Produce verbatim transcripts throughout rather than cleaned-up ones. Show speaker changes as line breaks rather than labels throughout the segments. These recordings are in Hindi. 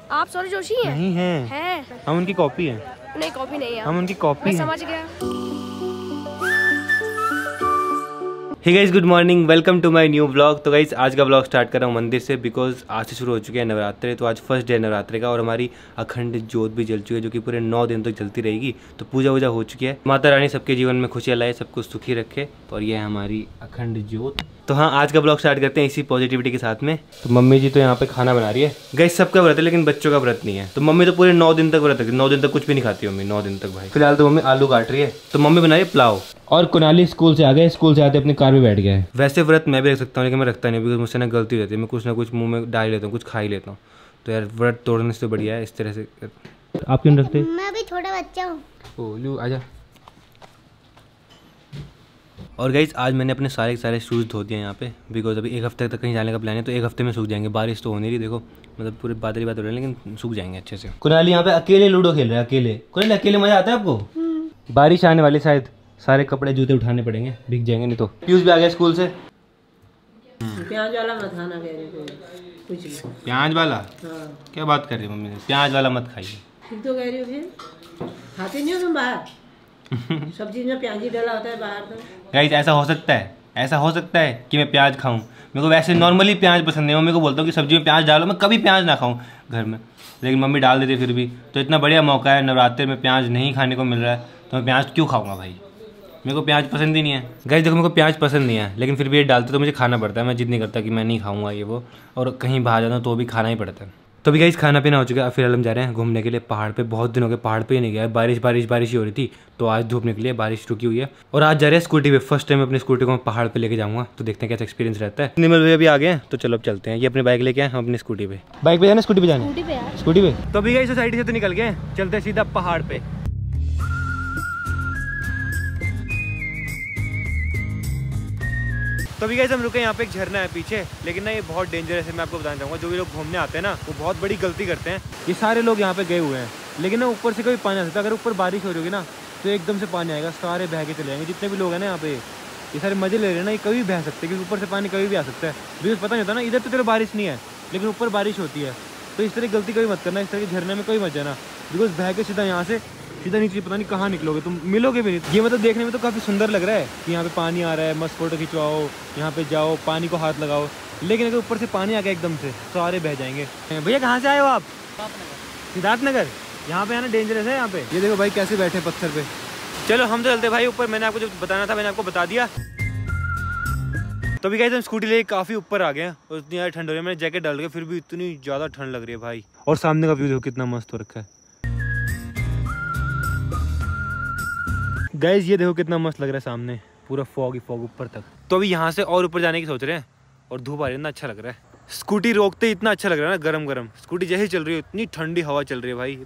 आप सौरभ जोशी हैं?
नहीं हैं,
हैं।
हम उनकी कॉपी हैं।
नहीं कॉपी नहीं है,
हम उनकी कॉपी हैं।
समझ गया।
Hey guys, good morning, welcome to my new vlog. तो गाइस आज का व्लॉग स्टार्ट कर रहा हूँ मंदिर से, बिकॉज आज से शुरू हो चुके हैं नवरात्रे। तो आज फर्स्ट डे नवरात्रे का और हमारी अखंड ज्योत भी जल चुकी है, जो कि पूरे नौ दिन तक जलती रहेगी। तो पूजा वूजा हो चुकी है। माता रानी सबके जीवन में खुशियाँ लाए, सबको सुखी रखे। और ये है हमारी अखंड ज्योत। तो हाँ, आज का ब्लॉग स्टार्ट करते हैं इसी पॉजिटिविटी के साथ में। तो मम्मी जी तो यहाँ पे खाना बना रही है। गाइस सबका व्रत है, लेकिन बच्चों का व्रत नहीं है। तो मम्मी तो पूरे नौ दिन तक व्रत है, नौ दिन तक कुछ भी नहीं खाती मम्मी, नौ दिन तक भाई। फिलहाल तो मम्मी आलू काट रही है। तो मम्मी बना रही है पुलाव। और कुनाली स्कूल से आ गए, स्कूल से आते अपनी कार में बैठ गया है। वैसे व्रत मैं भी रख सकता हूँ, लेकिन मैं रखता नहीं, बिकॉज मुझसे ना गलती हो जाती है। मैं कुछ ना कुछ मुंह में डाल लेता हूँ, कुछ खा ही लेता हूँ। तो यार व्रत तोड़ने से बढ़िया है इस तरह से। आप क्यों रखते?
मैं भी थोड़ा बच्चा हूँ।
ओ लू आजा। और गाइस आज मैंने अपने सारे सारे शूज़ धो दिए यहाँ पे, बिकॉज अभी एक हफ्ते तक कहीं जाने का प्लान है। तो एक हफ्ते में सूख जाएंगे। बारिश तो हो नहीं रही, देखो मतलब पूरे बादल ही बादल हो रहे हैं, लेकिन सूख जाएंगे अच्छे से। कुनाली यहाँ पे अकेले लूडो खेल रहे हैं, अकेले। कुनाली अकेले मजा आता है आपको? बारिश आने वाली, शायद सारे कपड़े जूते उठाने पड़ेंगे, भीग जाएंगे नहीं तो। पीयूष भी आ गया स्कूल से।
प्याज वाला मत खाना कह रहे थे कुछ भी।
प्याज वाला?
हाँ।
क्या बात कर रही है मम्मी ने? प्याज वाला मत खाइए।
ठीक तो कह रही हो, फिर खाते नहीं हो तुम बाहर? सब्जी में प्याज ही डाला होता है बाहर तो।
गाइस ऐसा हो सकता है, ऐसा हो सकता है कि मैं प्याज खाऊं। मेरे को वैसे नॉर्मली प्याज पसंद नहीं है। मम्मी को बोलता हूँ कि सब्जी में प्याज डालो, मैं कभी प्याज ना खाऊं घर में, लेकिन मम्मी डाल देती फिर भी। तो इतना बढ़िया मौका है, नवरात्रि में प्याज नहीं खाने को मिल रहा है, तो मैं प्याज क्यों खाऊंगा भाई? मेरे को प्याज पसंद ही नहीं है। गाइस देखो, मेरे को प्याज पसंद नहीं है, लेकिन फिर भी ये डालते तो मुझे खाना पड़ता है। मैं जिद नहीं करता कि मैं नहीं खाऊंगा ये वो, और कहीं बाहर जाता हूँ तो भी खाना ही पड़ता है। तो भी गाइस खाना पीना हो चुका है। फिर हम जा रहे हैं घूमने के लिए पहाड़ पे। बहुत दिनों के पहाड़ पे ही नहीं गया है। बारिश बारिश बारिश ही हो रही थी, तो आज धूप निकली है, बारिश रुकी हुई है। और आज जा रहे हैं स्कूटी पे। फर्स्ट टाइम अपनी स्कूटी को मैं पहाड़ पे लेके जाऊंगा, तो देखते हैं कैसा एक्सपीरियंस रहता है। निमल भैया भी आ गए हैं, तो चलो अब चलते हैं। ये अपनी बाइक लेके आए, हम अपनी स्कूटी पे। बाइक पे जाना, स्कूटी पे जाना?
स्कूटी पे यार।
स्कूटी पे। तो अभी गाइस सोसाइटी से तो निकल गए, चलते हैं सीधा पहाड़ पे। तो अभी गाइस हम रुके, यहाँ पे एक झरना है पीछे, लेकिन ना ये बहुत डेंजरस है। मैं आपको बताना चाहूँगा, जो भी लोग घूमने आते हैं ना, वो बहुत बड़ी गलती करते हैं। ये सारे लोग यहाँ पे गए हुए हैं, लेकिन ना ऊपर से कभी पानी आ सकता है। अगर ऊपर बारिश हो रही होगी ना, तो एकदम से पानी आएगा, सारे बह के चले जाएंगे। जितने भी लोग हैं ना यहाँ पे, ये सारे मजे ले रहे हैं ना, ये कभी बह सकते हैं, क्योंकि ऊपर से पानी कभी भी आ सकता है। बिकॉज पता नहीं होता ना, इधर तो चलो बारिश नहीं है, लेकिन ऊपर बारिश होती है। तो इस तरह गलती कभी मत करना, इस तरह के झरने में कभी मत जाना, बिकॉज बह के सीधा यहाँ से सीधा नीचे पता नहीं कहाँ निकलोगे तुम, मिलोगे भी नहीं। ये मतलब देखने में तो काफ़ी सुंदर लग रहा है कि यहाँ पे पानी आ रहा है, मस्त फोटो खिंचवाओ, यहाँ पे जाओ, पानी को हाथ लगाओ, लेकिन अगर ऊपर से पानी आ गया एकदम से, सारे बह जाएंगे। भैया कहाँ से आए हो आप? सिद्धार्थ नगर। यहाँ पे आना डेंजरस है यहाँ पे। ये देखो भाई कैसे बैठे पत्थर पे। चलो हम तो चलते भाई ऊपर। मैंने आपको जो बताना था मैंने आपको बता दिया। तो भी गाइस हम स्कूटी लेके काफ़ी ऊपर आ गए हैं, और इतनी ज़्यादा ठंड हो रही है। मैंने जैकेट डाल के, फिर भी इतनी ज़्यादा ठंड लग रही है भाई। और सामने का व्यू देखो कितना मस्त हो रखा है। गाइस ये देखो कितना मस्त लग रहा है सामने, पूरा फॉग ही फॉग ऊपर तक। तो अभी यहाँ से और ऊपर जाने की सोच रहे हैं, और धूप आ रही है ना, अच्छा लग रहा है। स्कूटी रोकते इतना अच्छा लग रहा है ना, गरम गरम। स्कूटी जैसे चल रही है, इतनी ठंडी हवा चल रही है भाई।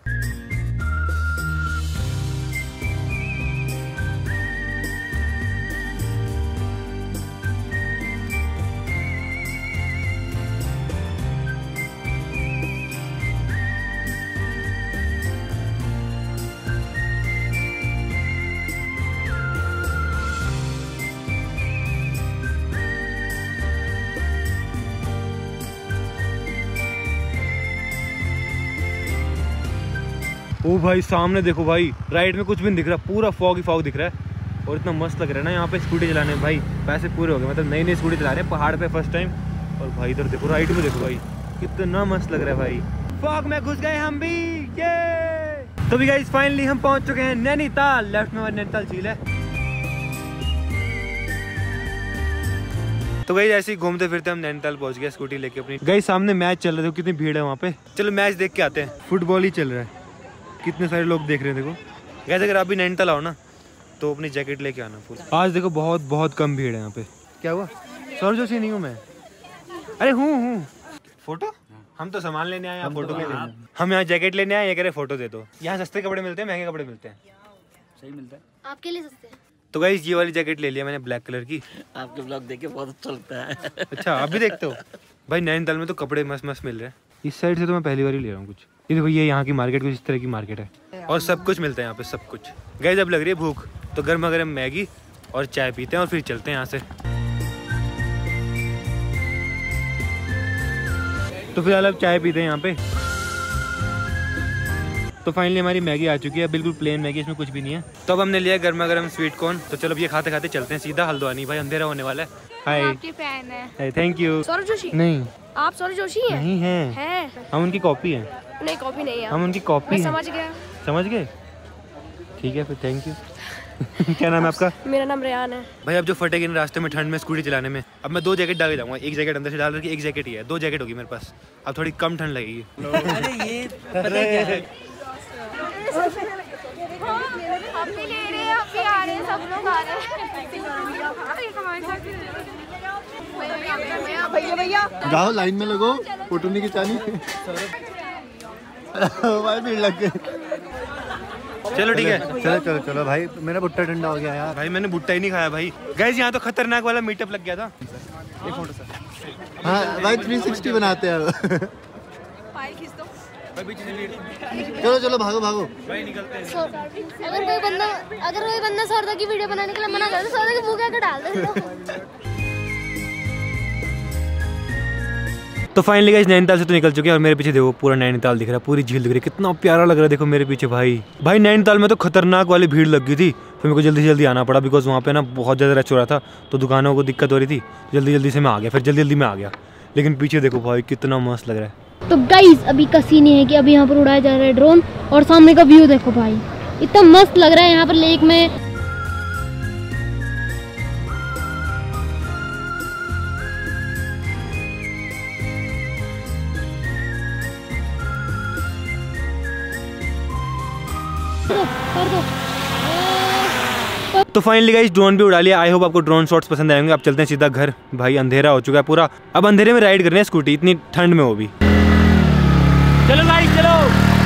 ओ भाई सामने देखो भाई, राइट में कुछ भी नहीं दिख रहा, पूरा फॉग ही फॉग दिख रहा है। और इतना मस्त लग रहा है ना यहाँ पे स्कूटी चलाने में भाई। पैसे पूरे हो गए, मतलब नई नई स्कूटी चला रहे हैं पहाड़ पे फर्स्ट टाइम। और भाई इधर देखो, राइट में देखो भाई, कितना मस्त लग रहा है भाई। फॉग में घुस गए हम भी, ये। तो भी गाइस फाइनली हम पहुंच चुके हैं नैनीताल। लेफ्ट में हमारी नैनीताल झील है। तो गाइस ऐसे ही घूमते फिरते हम नैनीताल पहुंच गए स्कूटी लेके अपनी। गाइस सामने मैच चल रहा है, कितनी भीड़ है वहाँ पे। चलो मैच देख के आते हैं। फुटबॉल ही चल रहा है, कितने सारे लोग देख रहे हैं देखो। गाइस अगर आप भी नैनीताल आओ ना, तो अपनी जैकेट लेके आना फुल। आज देखो बहुत बहुत कम भीड़ है यहाँ पे। क्या हुआ? सौरभ जोशी नहीं हूँ मैं। अरे हूँ हूँ। फोटो? हम तो सामान लेने आए, आप फोटो के लिए। हम यहाँ जैकेट लेने आए, ये कह रहे फोटो दे दो। यहाँ सस्ते कपड़े मिलते हैं, महंगे कपड़े मिलते हैं?
सही मिलता है,
आपके लिए सस्ते हैं।
तो गाइस ये वाली जैकेट ले लिया मैंने, ब्लैक कलर की।
आपके ब्लॉग देख के बहुत अच्छा लगता है।
अच्छा आप भी देखते हो भाई? नैनीताल में तो कपड़े मस्त मस्त मिल रहे हैं। इस साइड से तो मैं पहली बार ही ले रहा हूँ कुछ। ये देखो, ये यहाँ की मार्केट कुछ इस तरह की मार्केट है, और सब कुछ मिलता है यहाँ पे, सब कुछ। गाइस अब लग रही है भूख, तो गर्मा गर्म मैगी और चाय पीते हैं, और फिर चलते हैं यहाँ से। तो फिलहाल अब चाय पीते हैं यहाँ पे। तो फाइनली हमारी मैगी आ चुकी है, बिल्कुल प्लेन मैगी, इसमें कुछ भी नहीं है। तो अब हमने लिया गर्मा गर्म स्वीट कॉर्न। तो चलो ये खाते खाते चलते हैं सीधा हल्द्वानी, भाई अंधेरा होने वाला है। हाय,
आपकी फैन है।
Thank you.
सौरभ जोशी?
नहीं,
आप सौरभ जोशी हैं?
नहीं है,
हैं।
हम उनकी कॉपी हैं।
नहीं कॉपी नहीं है,
हम उनकी कॉपी हैं।
समझ गया।
समझ गए, ठीक है फिर, थैंक यू। क्या नाम है आपका?
मेरा नाम रेयान है।
भाई अब जो फटेगी ना रास्ते में ठंड में स्कूटी चलाने में, अब मैं दो जैकेट डाल के जाऊंगा। एक जैकेट अंदर से डाल रखी, एक जैकेट ही है, दो जैकेट होगी मेरे पास। अब थोड़ी कम ठंड लगेगी।
अरे ये पता क्या है,
आप भी ले रहे हैं, आप भी आ रहे हैं, सब लोग आ रहे हैं। भैया भैया
जाओ लाइन में लगो, फोटो नहीं खिंचानी। भाई भीड़ लग गई।
चलो ठीक है,
चलो चलो चलो भाई, मेरा भुट्टा ठंडा हो गया यार।
भाई मैंने भुट्टा ही नहीं खाया भाई। गाइस यहाँ तो खतरनाक वाला मीटअप लग गया था। एक फोटो सर।
हाँ भाई थ्री सिक्सटी बनाते हैं अब। चलो चलो भागो भागो
भाई निकलते हैं।
अगर कोई बंदा अगर कोई बंदा सौरभ की वीडियो बनाने के लिए मना करे तो सौरभ की मुंह के आगे डाल दे।
तो फाइनली गाइस नैनीताल से तो निकल चुके हैं और मेरे पीछे देखो पूरा नैनीताल दिख रहा है, पूरी झील दिख रही है, कितना प्यारा लग रहा है। देखो मेरे पीछे भाई भाई नैनीताल में तो खतरनाक वाली भीड़ लग गई थी, फिर मेरे को जल्दी से जल्दी आना पड़ा बिकॉज वहाँ पे ना बहुत ज़्यादा रश हो रहा था, तो दुकानों को दिक्कत हो रही थी। जल्दी जल्दी से मैं आ गया, फिर जल्दी जल्दी मैं आ गया। लेकिन पीछे देखो भाई कितना मस्त लग रहा है।
तो गाइस अभी का सीन है कि अभी यहाँ पर उड़ाया जा रहा है ड्रोन, और सामने का व्यू देखो भाई, इतना मस्त लग रहा है यहाँ पर लेक में। कर दो।
तो फाइनली गाइस ड्रोन भी उड़ा लिया। आई होप आपको ड्रोन शॉट्स पसंद आएंगे। अब चलते हैं सीधा घर, भाई अंधेरा हो चुका है पूरा। अब अंधेरे में राइड कर रहे हैं स्कूटी, इतनी ठंड में वो भी। चलो गाइस चलो।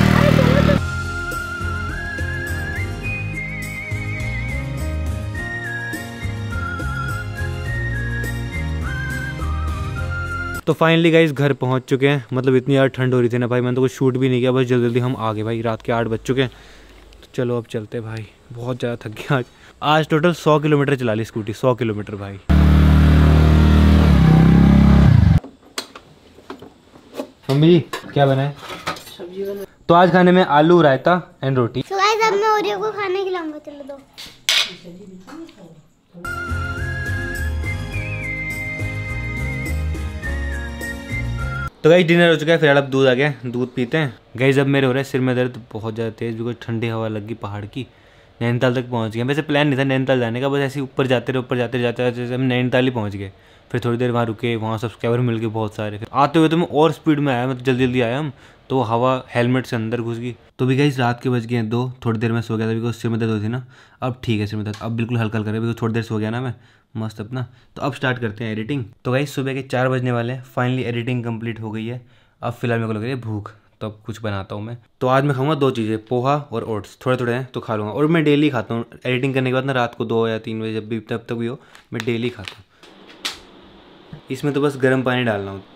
तो फाइनली गाइस घर पहुंच चुके हैं। मतलब इतनी यार ठंड हो रही थी ना भाई, मैंने तो कुछ शूट भी नहीं किया, बस जल्दी जल्दी हम आ गए भाई। रात के आठ बज चुके हैं। तो चलो अब चलते भाई, बहुत ज़्यादा थक गया आज। आज टोटल सौ किलोमीटर चला ली स्कूटी, सौ किलोमीटर भाई। मम्मी जी क्या बना है?
सब्जी बना।
तो आज खाने में आलू रायता एंड रोटी।
तो गाइस अब मैं ओरियो को खाने खिलाऊंगा, चलो दो।
तो गाइस डिनर हो चुका है, फिलहाल अब दूध आ गया, दूध पीते हैं। गाइस अब मेरे हो रहा है सिर में दर्द बहुत ज़्यादा तेज़, बिकॉज ठंडी हवा लगी पहाड़ की। नैनीताल तक पहुंच गए, वैसे प्लान नहीं था नैनीताल जाने का, बस ऐसे ऊपर जाते रहे ऊपर जाते जाते जाते हम नैनीताल ही पहुंच गए। फिर थोड़ी देर वहाँ रुके, वहाँ सब्सक्राइबर मिल गए बहुत सारे। फिर आते हुए तो मैं और स्पीड में आया, मतलब जल्दी जल्दी आया हम, तो हवा हेलमेट से अंदर घुस गई। तो भी गाइस रात के बज गए हैं दो, थोड़ी देर में सो गया था बिकॉज सिर में दर्द होती ना। अब ठीक है सिर में दर्द, अब बिल्कुल हल्का हल्का रहा बिकॉज थोड़ी देर सो गया ना मैं मस्त अपना। तो अब स्टार्ट करते हैं एडिटिंग। तो गाइस सुबह के चार बजने वाले हैं, फाइनली एडिटिंग कंप्लीट हो गई है। अब फिलहाल मेरे को लग रही है भूख, तो अब कुछ बनाता हूँ मैं। तो आज मैं खाऊंगा दो चीज़ें, पोहा और ओट्स, थोड़े थोड़े हैं तो खा लूँगा। और मैं डेली खाता हूँ एडिटिंग करने के बाद ना, रात को दो या तीन बजे जब भी तब तक भी हो, मैं डेली खाता हूँ। इसमें तो बस गर्म पानी डालना हूँ।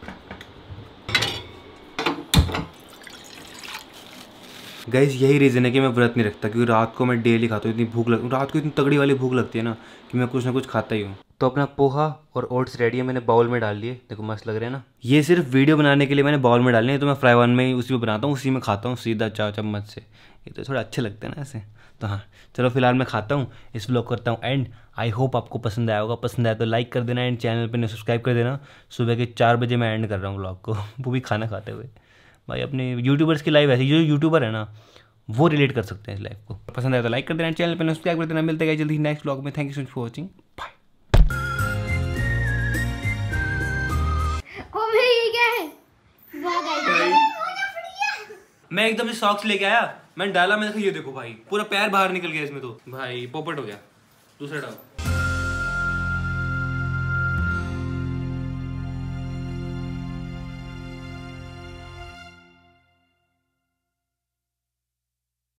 गाइस यही रीज़न है कि मैं व्रत नहीं रखता, क्योंकि रात को मैं डेली खाता हूँ। इतनी भूख लग रात को इतनी तगड़ी वाली भूख लगती है ना कि मैं कुछ ना कुछ खाता ही हूँ। तो अपना पोहा और ओट्स रेडी है, मैंने बाउल में डाल लिए, देखो मस्त लग रहे हैं ना। ये सिर्फ वीडियो बनाने के लिए मैंने बाउल में डालने हैं, तो मैं फ्राई वन में ही उसी में बनाता हूँ, उसी में खाता हूँ सीधा चार चम्मच से। ये तो थोड़ा अच्छे लगते हैं ना ऐसे। तो हाँ चलो फिलहाल मैं खाता हूँ, इस व्लॉग करता हूँ एंड। आई होप आपको पसंद आया होगा, पसंद आया तो लाइक कर देना एंड चैनल पर सब्सक्राइब कर देना। सुबह के चार बजे मैं एंड कर रहा हूँ व्लॉग को, वो भी खाना खाते हुए। भाई अपने यूट्यूबर्स की लाइफ ऐसी, जो यूट्यूबर है ना वो रिलेट कर सकते हैं इस लाइफ को। पसंद आया तो लाइक कर देना, चैनल पर सब्सक्राइब कर देना। मिलते हैं जल्दी नेक्स्ट व्लॉग में। Thank you so much for watching, bye. मैं एकदम से सॉक्स लेके आया, मैंने डाला, मैंने देखा ये देखो भाई पूरा पैर बाहर निकल गया इसमें, तो भाई पोपट हो गया। दूसरा डाल।